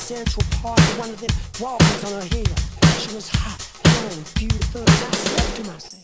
Central Park with one of them walkers on her head. She was hot, young, beautiful, and I said to myself,